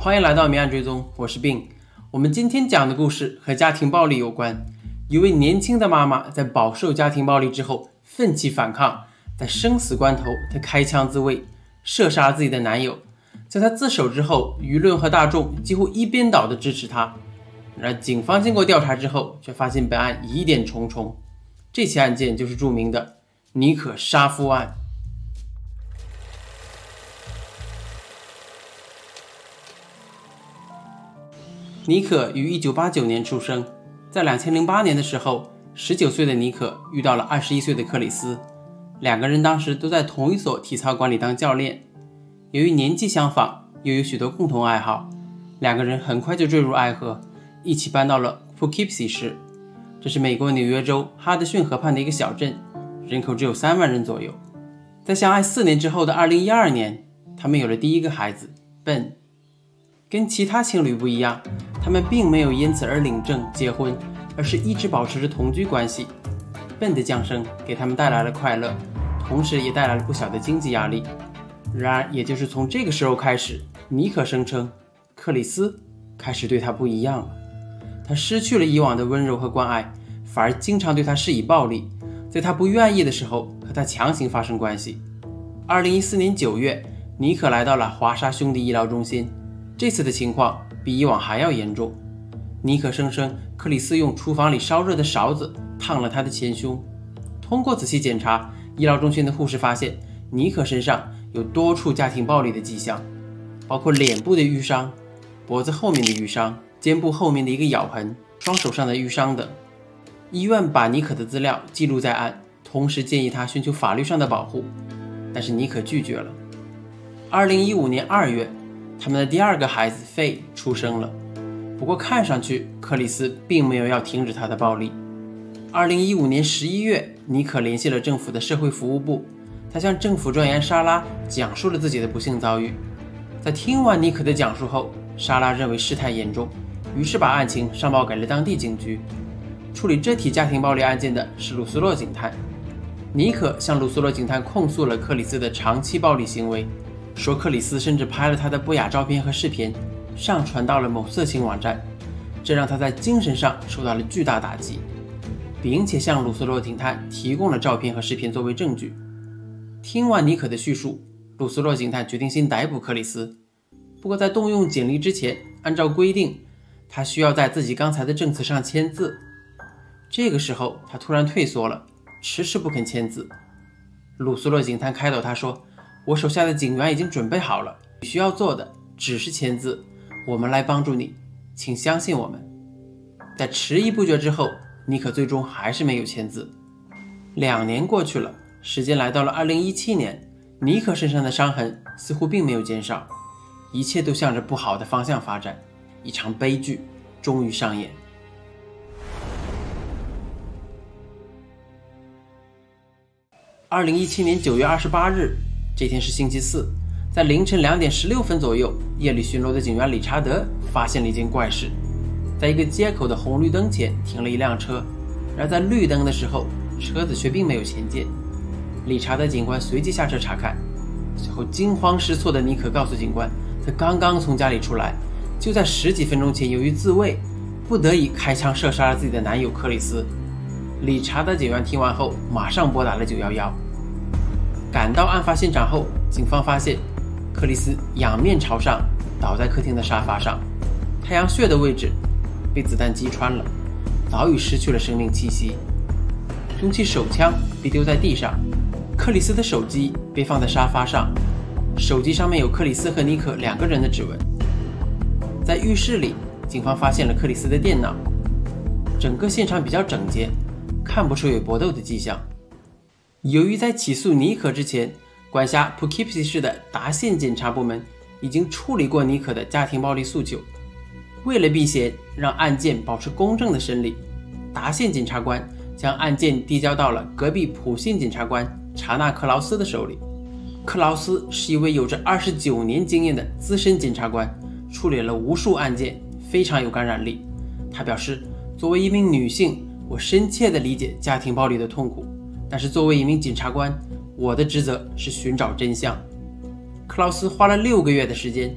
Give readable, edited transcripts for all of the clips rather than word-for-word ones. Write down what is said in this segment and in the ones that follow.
欢迎来到明案追踪，我是病。我们今天讲的故事和家庭暴力有关。一位年轻的妈妈在饱受家庭暴力之后奋起反抗，在生死关头她开枪自卫，射杀自己的男友。在她自首之后，舆论和大众几乎一边倒的支持她。然而警方经过调查之后，却发现本案疑点重重。这起案件就是著名的妮可杀夫案。妮可于1989年出生，在2008年的时候，19岁的妮可遇到了21岁的克里斯，两个人当时都在同一所体操馆里当教练。由于年纪相仿，又有许多共同爱好，两个人很快就坠入爱河，一起搬到了 Poughkeepsie 市，这是美国纽约州哈德逊河畔的一个小镇，人口只有3万人左右。在相爱4年之后的2012年，他们有了第一个孩子 Ben。 跟其他情侣不一样，他们并没有因此而领证结婚，而是一直保持着同居关系。Ben 的降生给他们带来了快乐，同时也带来了不小的经济压力。然而也就是从这个时候开始，妮可声称克里斯开始对她不一样了，他失去了以往的温柔和关爱，反而经常对她施以暴力，在她不愿意的时候和她强行发生关系。2014年9月，妮可来到了华沙兄弟医疗中心，这次的情况比以往还要严重。妮可声称克里斯用厨房里烧热的勺子烫了她的前胸。通过仔细检查，医疗中心的护士发现妮可身上有多处家庭暴力的迹象，包括脸部的淤伤、脖子后面的淤伤、肩部后面的一个咬痕、双手上的淤伤等。医院把妮可的资料记录在案，同时建议她寻求法律上的保护，但是妮可拒绝了。2015年2月，他们的第二个孩子费出生了，不过看上去克里斯并没有要停止他的暴力。2015年11月，妮可联系了政府的社会服务部，他向政府专员莎拉讲述了自己的不幸遭遇。在听完妮可的讲述后，莎拉认为事态严重，于是把案情上报给了当地警局。处理这起家庭暴力案件的是鲁斯洛警探。妮可向鲁斯洛警探控诉了克里斯的长期暴力行为，说克里斯甚至拍了他的不雅照片和视频，上传到了某色情网站，这让他在精神上受到了巨大打击，并且向鲁斯洛警探提供了照片和视频作为证据。听完妮可的叙述，鲁斯洛警探决定先逮捕克里斯。不过在动用警力之前，按照规定，他需要在自己刚才的证词上签字。这个时候他突然退缩了，迟迟不肯签字。鲁斯洛警探开导他说，我手下的警员已经准备好了，你需要做的只是签字，我们来帮助你，请相信我们。在迟疑不决之后，妮可最终还是没有签字。2年过去了，时间来到了2017年，妮可身上的伤痕似乎并没有减少，一切都向着不好的方向发展，一场悲剧终于上演。2017年9月28日，这天是星期四，在凌晨2点16分左右，夜里巡逻的警员理查德发现了一件怪事。在一个街口的红绿灯前停了一辆车，然而在绿灯的时候，车子却并没有前进。理查德警官随即下车查看，随后惊慌失措的妮可告诉警官，他刚刚从家里出来，就在10几分钟前由于自卫，不得已开枪射杀了自己的男友克里斯。理查德警员听完后马上拨打了911。赶到案发现场后，警方发现克里斯仰面朝上倒在客厅的沙发上，太阳穴的位置被子弹击穿了，早已失去了生命气息。凶器手枪被丢在地上，克里斯的手机被放在沙发上，手机上面有克里斯和妮可2个人的指纹。在浴室里，警方发现了克里斯的电脑，整个现场比较整洁，看不出有搏斗的迹象。由于在起诉妮可之前，管辖 Poughkeepsie 市的达县检察部门已经处理过妮可的家庭暴力诉求，为了避嫌，让案件保持公正的审理，达县检察官将案件递交到了隔壁普县检察官查纳克劳斯的手里。克劳斯是一位有着29年经验的资深检察官，处理了无数案件，非常有感染力。他表示，作为一名女性，我深切地理解家庭暴力的痛苦，但是作为一名检察官，我的职责是寻找真相。克劳斯花了6个月的时间，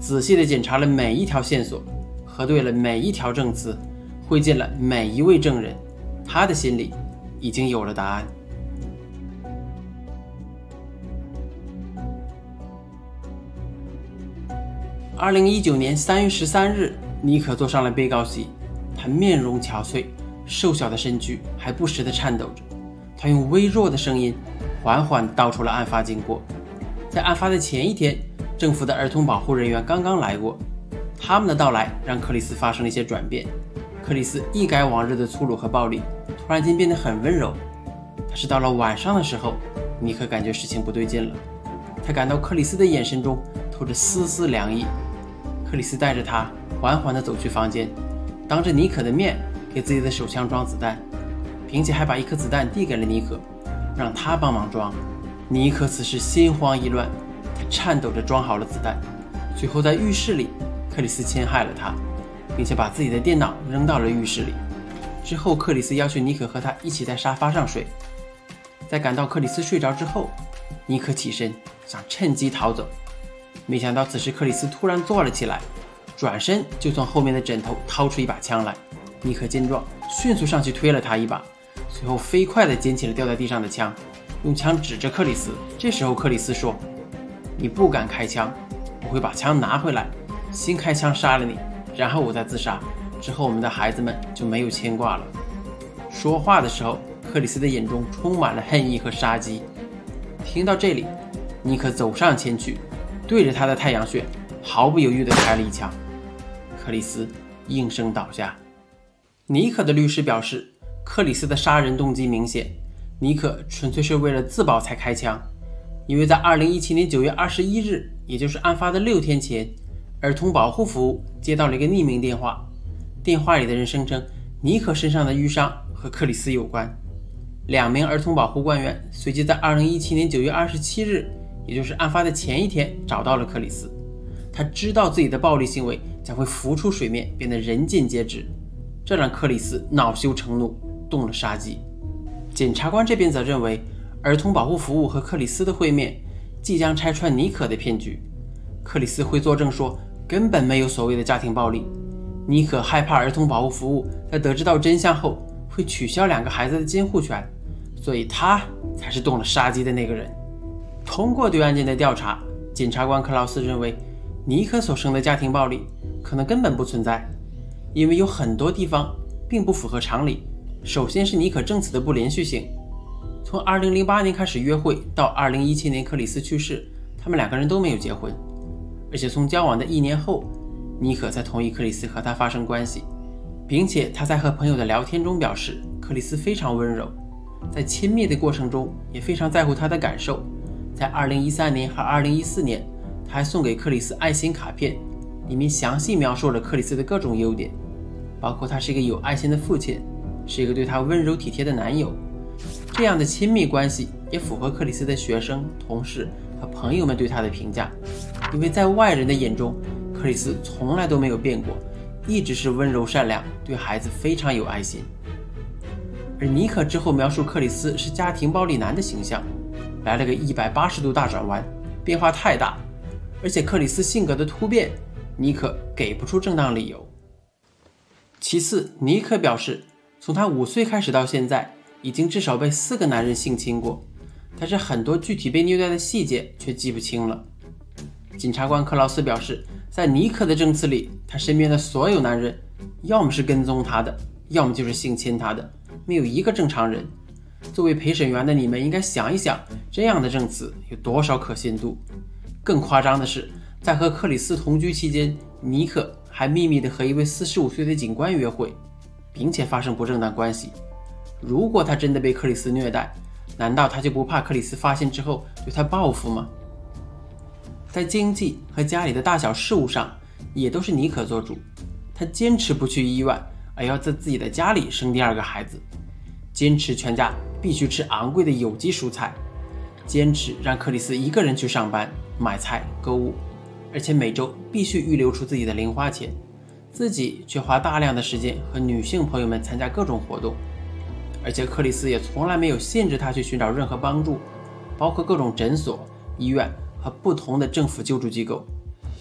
仔细地检查了每一条线索，核对了每一条证词，会见了每一位证人，他的心里已经有了答案。2019年3月13日，妮可坐上了被告席，她面容憔悴，瘦小的身躯还不时地颤抖着。她用微弱的声音缓缓道出了案发经过。在案发的前一天，政府的儿童保护人员刚刚来过，他们的到来让克里斯发生了一些转变。克里斯一改往日的粗鲁和暴力，突然间变得很温柔。但是到了晚上的时候，妮可感觉事情不对劲了。她感到克里斯的眼神中透着丝丝凉意。克里斯带着她缓缓地走去房间，当着妮可的面给自己的手枪装子弹，并且还把一颗子弹递给了妮可，让她帮忙装。妮可此时心慌意乱，她颤抖着装好了子弹。随后在浴室里，克里斯侵害了她，并且把自己的电脑扔到了浴室里。之后克里斯要求妮可和他一起在沙发上睡。在赶到克里斯睡着之后，妮可起身想趁机逃走，没想到此时克里斯突然坐了起来，转身就从后面的枕头掏出一把枪来。妮可见状，迅速上去推了他一把，随后飞快地捡起了掉在地上的枪，用枪指着克里斯。这时候克里斯说：“你不敢开枪，我会把枪拿回来，先开枪杀了你，然后我再自杀，之后我们的孩子们就没有牵挂了。”说话的时候，克里斯的眼中充满了恨意和杀机。听到这里，妮可走上前去，对着他的太阳穴毫不犹豫地开了一枪。克里斯应声倒下。妮可的律师表示，克里斯的杀人动机明显，妮可纯粹是为了自保才开枪。因为在2017年9月21日，也就是案发的6天前，儿童保护服务接到了一个匿名电话，电话里的人声称妮可身上的淤伤和克里斯有关。2名儿童保护官员随即在2017年9月27日，也就是案发的前一天找到了克里斯。他知道自己的暴力行为将会浮出水面，变得人尽皆知，这让克里斯恼羞成怒，动了杀机。检察官这边则认为，儿童保护服务和克里斯的会面即将拆穿妮可的骗局。克里斯会作证说根本没有所谓的家庭暴力，妮可害怕儿童保护服务在得知到真相后会取消2个孩子的监护权，所以他才是动了杀机的那个人。通过对案件的调查，检察官克劳斯认为妮可所生的家庭暴力可能根本不存在，因为有很多地方并不符合常理。首先是妮可证词的不连续性，从2008年开始约会到2017年克里斯去世，他们2个人都没有结婚，而且从交往的1年后，妮可才同意克里斯和他发生关系，并且他在和朋友的聊天中表示，克里斯非常温柔，在亲密的过程中也非常在乎他的感受。在2013年和2014年，他还送给克里斯爱心卡片，里面详细描述了克里斯的各种优点，包括他是一个有爱心的父亲，是一个对他温柔体贴的男友。这样的亲密关系也符合克里斯的学生、同事和朋友们对他的评价，因为在外人的眼中，克里斯从来都没有变过，一直是温柔善良，对孩子非常有爱心。而妮可之后描述克里斯是家庭暴力男的形象，来了个180度大转弯，变化太大，而且克里斯性格的突变，妮可给不出正当理由。其次，妮可表示，从他5岁开始到现在，已经至少被4个男人性侵过，但是很多具体被虐待的细节却记不清了。检察官克劳斯表示，在妮可的证词里，他身边的所有男人要么是跟踪他的，要么就是性侵他的，没有一个正常人。作为陪审员的你们应该想一想，这样的证词有多少可信度？更夸张的是，在和克里斯同居期间，妮可还秘密地和一位45岁的警官约会，并且发生不正当关系。如果他真的被克里斯虐待，难道他就不怕克里斯发现之后对他报复吗？在经济和家里的大小事务上，也都是妮可做主。他坚持不去医院，而要在自己的家里生第2个孩子，坚持全家必须吃昂贵的有机蔬菜，坚持让克里斯一个人去上班、买菜、购物，而且每周必须预留出自己的零花钱，自己却花大量的时间和女性朋友们参加各种活动。而且克里斯也从来没有限制他去寻找任何帮助，包括各种诊所、医院和不同的政府救助机构。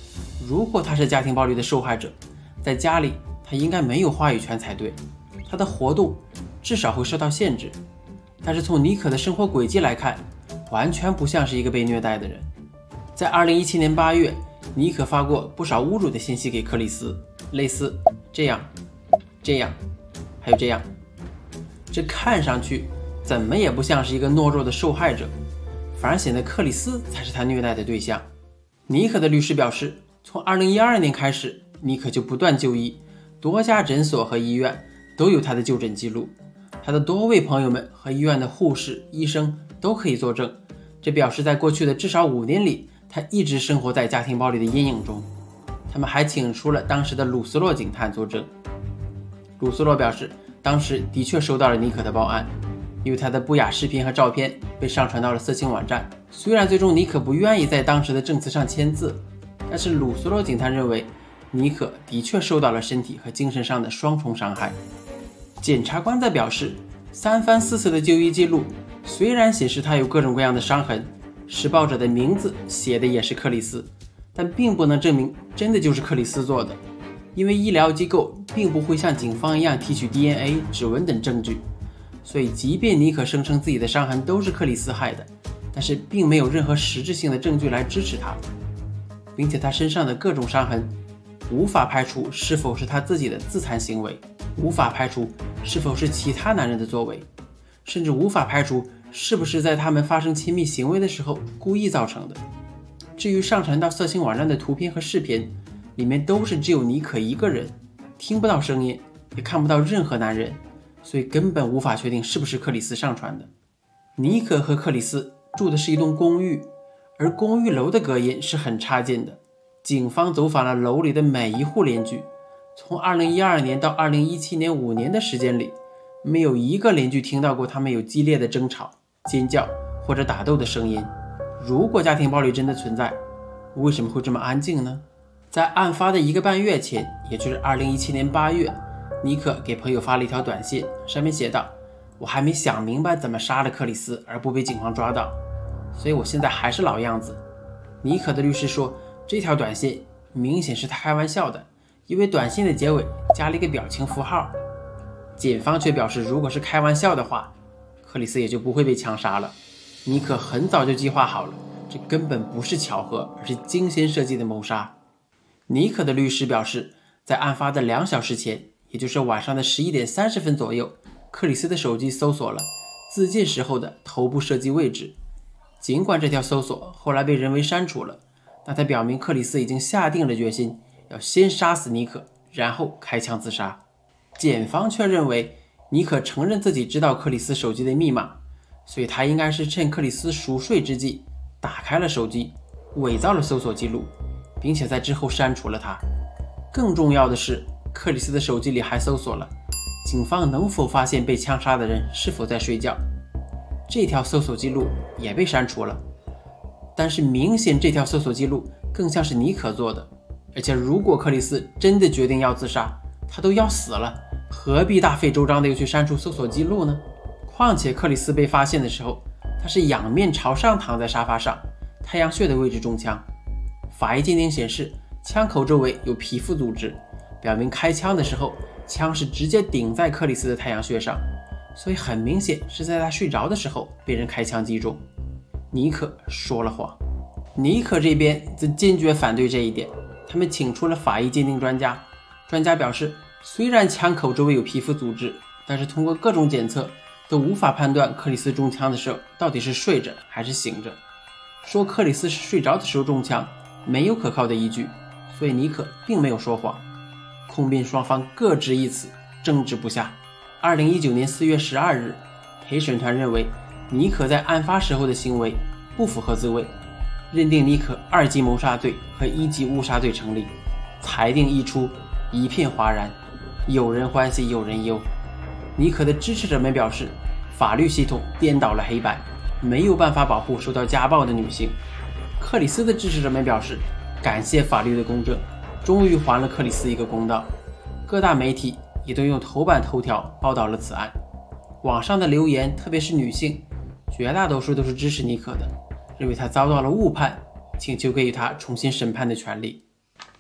如果他是家庭暴力的受害者，在家里他应该没有话语权才对，他的活动至少会受到限制。但是从妮可的生活轨迹来看，完全不像是一个被虐待的人。在2017年8月，妮可发过不少侮辱的信息给克里斯，类似这样、这样，还有这样。这看上去怎么也不像是一个懦弱的受害者，反而显得克里斯才是他虐待的对象。妮可的律师表示，从2012年开始，妮可就不断就医，多家诊所和医院都有他的就诊记录。他的多位朋友们和医院的护士、医生都可以作证，这表示在过去的至少5年里，他一直生活在家庭暴力的阴影中。他们还请出了当时的鲁斯洛警探作证。鲁斯洛表示，当时的确收到了妮可的报案，因为他的不雅视频和照片被上传到了色情网站。虽然最终妮可不愿意在当时的证词上签字，但是鲁斯洛警探认为妮可的确受到了身体和精神上的双重伤害。检察官则表示，3番4次的就医记录虽然显示他有各种各样的伤痕，施暴者的名字写的也是克里斯，但并不能证明真的就是克里斯做的，因为医疗机构并不会像警方一样提取 DNA、指纹等证据。所以即便妮可声称自己的伤痕都是克里斯害的，但是并没有任何实质性的证据来支持他，并且他身上的各种伤痕无法排除是否是他自己的自残行为，无法排除是否是其他男人的作为，甚至无法排除是不是在他们发生亲密行为的时候故意造成的。至于上传到色情网站的图片和视频，里面都是只有妮可一个人，听不到声音，也看不到任何男人，所以根本无法确定是不是克里斯上传的。妮可和克里斯住的是一栋公寓，而公寓楼的隔音是很差劲的。警方走访了楼里的每一户邻居，从2012年到2017年5年的时间里，没有一个邻居听到过他们有激烈的争吵、尖叫或者打斗的声音。如果家庭暴力真的存在，为什么会这么安静呢？在案发的1个半月前，也就是2017年8月，妮可给朋友发了一条短信，上面写道：我还没想明白怎么杀了克里斯而不被警方抓到，所以我现在还是老样子。妮可的律师说，这条短信明显是他开玩笑的，因为短信的结尾加了一个表情符号。检方却表示，如果是开玩笑的话，克里斯也就不会被枪杀了。妮可很早就计划好了，这根本不是巧合，而是精心设计的谋杀。妮可的律师表示，在案发的2小时前，也就是晚上的11点30分左右，克里斯的手机搜索了自尽时候的头部射击位置。尽管这条搜索后来被人为删除了，但它表明克里斯已经下定了决心，要先杀死妮可，然后开枪自杀。检方却认为，妮可承认自己知道克里斯手机的密码，所以他应该是趁克里斯熟睡之际，打开了手机，伪造了搜索记录，并且在之后删除了它。更重要的是，克里斯的手机里还搜索了警方能否发现被枪杀的人是否在睡觉，这条搜索记录也被删除了。但是明显这条搜索记录更像是妮可做的，而且如果克里斯真的决定要自杀，他都要死了，何必大费周章的又去删除搜索记录呢？况且克里斯被发现的时候，他是仰面朝上躺在沙发上，太阳穴的位置中枪。法医鉴定显示，枪口周围有皮肤组织，表明开枪的时候枪是直接顶在克里斯的太阳穴上，所以很明显是在他睡着的时候被人开枪击中。妮可说了谎。妮可这边则坚决反对这一点，他们请出了法医鉴定专家。专家表示，虽然枪口周围有皮肤组织，但是通过各种检测都无法判断克里斯中枪的时候到底是睡着还是醒着。说克里斯是睡着的时候中枪没有可靠的依据，所以妮可并没有说谎。控辩双方各执一词，争执不下。2019年4月12日，陪审团认为妮可在案发时候的行为不符合自卫，认定妮可2级谋杀罪和1级误杀罪成立。裁定一出，一片哗然，有人欢喜有人忧。妮可的支持者们表示，法律系统颠倒了黑白，没有办法保护受到家暴的女性。克里斯的支持者们表示，感谢法律的公正，终于还了克里斯一个公道。各大媒体也都用头版头条报道了此案。网上的留言，特别是女性，绝大多数都是支持妮可的，认为她遭到了误判，请求给予她重新审判的权利。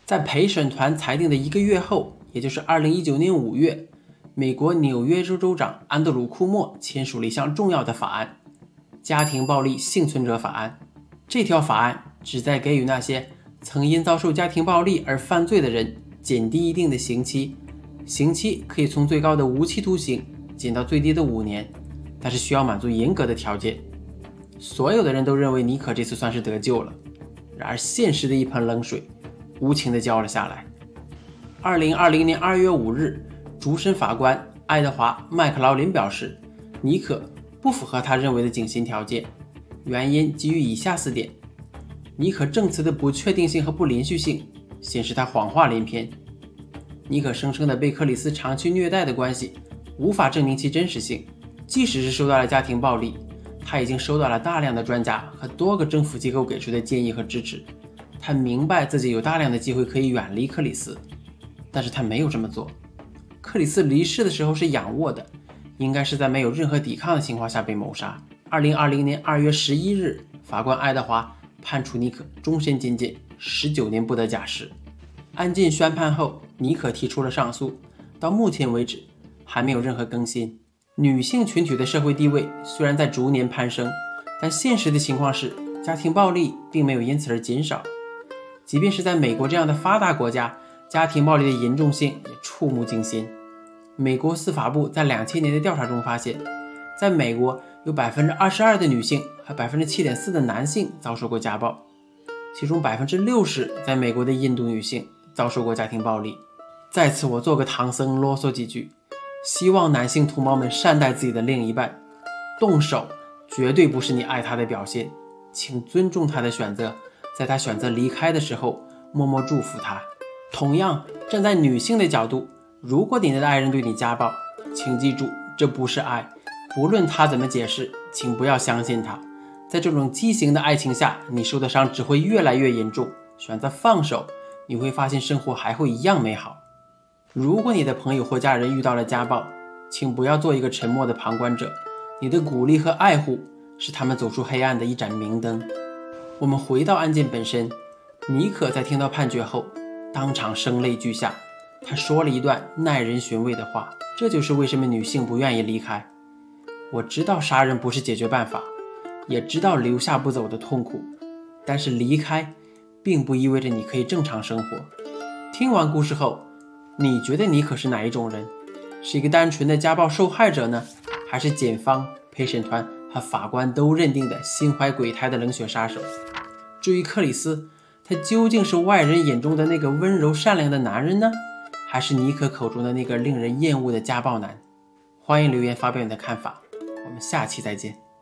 在陪审团裁定的1个月后，也就是2019年5月，美国纽约州州长安德鲁·库莫签署了一项重要的法案——家庭暴力幸存者法案。这条法案旨在给予那些曾因遭受家庭暴力而犯罪的人减低一定的刑期，刑期可以从最高的无期徒刑减到最低的5年，但是需要满足严格的条件。所有的人都认为尼可这次算是得救了，然而现实的一盆冷水无情地浇了下来。2020年2月5日，主审法官爱德华·麦克劳林表示，尼可不符合他认为的减刑条件，原因基于以下4点：尼可证词的不确定性和不连续性显示他谎话连篇；尼可声称的被克里斯长期虐待的关系无法证明其真实性，即使是受到了家庭暴力，他已经收到了大量的专家和多个政府机构给出的建议和支持。他明白自己有大量的机会可以远离克里斯，但是他没有这么做。克里斯离世的时候是仰卧的，应该是在没有任何抵抗的情况下被谋杀。2020年2月11日，法官爱德华判处尼可终身监禁，19年不得假释。案件宣判后，尼可提出了上诉，到目前为止还没有任何更新。女性群体的社会地位虽然在逐年攀升，但现实的情况是，家庭暴力并没有因此而减少。即便是在美国这样的发达国家，家庭暴力的严重性也触目惊心。美国司法部在2000年的调查中发现，在美国有 22% 的女性和 7.4% 的男性遭受过家暴，其中 60% 在美国的印度女性遭受过家庭暴力。在此我做个唐僧啰嗦几句，希望男性同胞们善待自己的另一半，动手绝对不是你爱他的表现，请尊重他的选择，在他选择离开的时候默默祝福他。同样，站在女性的角度，如果你的爱人对你家暴，请记住，这不是爱，不论他怎么解释，请不要相信他。在这种畸形的爱情下，你受的伤只会越来越严重，选择放手，你会发现生活还会一样美好。如果你的朋友或家人遇到了家暴，请不要做一个沉默的旁观者，你的鼓励和爱护是他们走出黑暗的一盏明灯。我们回到案件本身，尼可在听到判决后当场声泪俱下，他说了一段耐人寻味的话，这就是为什么女性不愿意离开。我知道杀人不是解决办法，也知道留下不走的痛苦，但是离开并不意味着你可以正常生活。听完故事后，你觉得尼可是哪一种人？是一个单纯的家暴受害者呢，还是检方、陪审团和法官都认定的心怀鬼胎的冷血杀手？至于克里斯，他究竟是外人眼中的那个温柔善良的男人呢，还是尼可口中的那个令人厌恶的家暴男？欢迎留言发表你的看法，我们下期再见。